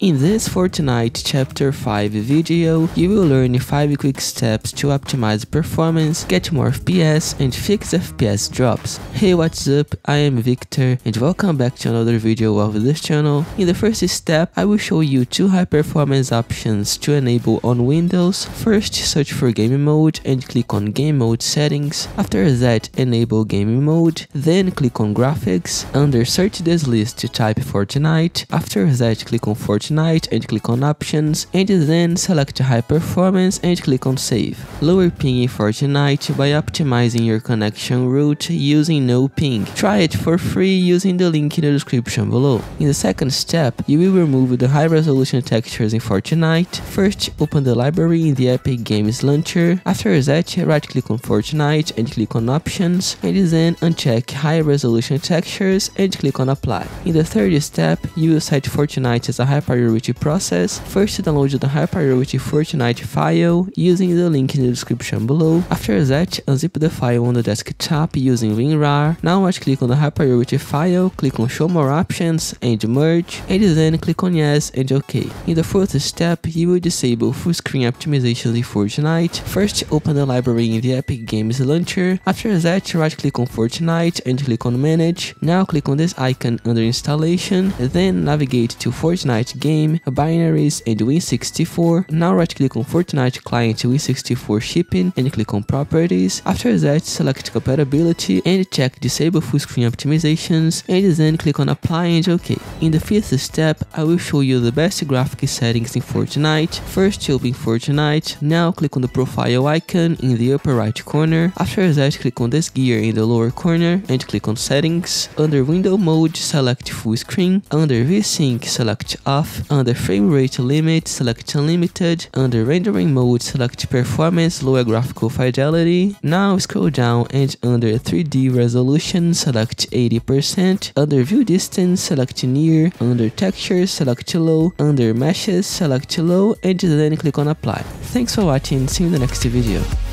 In this Fortnite Chapter 5 video, you will learn 5 quick steps to optimize performance, get more FPS, and fix FPS drops. Hey, what's up? I am Victor, and welcome back to another video of this channel. In the first step, I will show you 2 high performance options to enable on Windows. First, search for game mode and click on game mode settings. After that, enable game mode, then click on graphics. Under search this list to type Fortnite. After that, click on Fortnite and click on options, and then select high performance and click on save. Lower ping in Fortnite by optimizing your connection route using no ping. Try it for free using the link in the description below. In the second step, you will remove the high resolution textures in Fortnite. First, open the library in the Epic Games launcher. After that, right click on Fortnite and click on options, and then uncheck high resolution textures and click on apply. In the third step, you will set Fortnite as a high priority process. First, download the high priority Fortnite file using the link in the description below. After that, unzip the file on the desktop using WinRAR. Now right click on the high priority file, click on show more options and merge, and then click on yes and OK. In the fourth step, you will disable full screen optimizations in Fortnite. First, open the library in the Epic Games launcher. After that, right click on Fortnite and click on manage. Now click on this icon under installation, then navigate to Fortnite game, binaries and Win64. Now right click on Fortnite client Win64 shipping and click on properties. After that, select compatibility and check disable full screen optimizations, and then click on apply and OK. In the fifth step, I will show you the best graphic settings in Fortnite. First, open Fortnite. Now click on the profile icon in the upper right corner. After that, click on this gear in the lower corner and click on settings. Under window mode, select full screen. Under VSync, select off. Under frame rate limit, select unlimited. Under rendering mode, select performance lower graphical fidelity. Now scroll down and under 3D resolution, select 80%. Under view distance, select near. Under textures, select low. Under meshes, select low, and then click on apply. Thanks for watching, see you in the next video.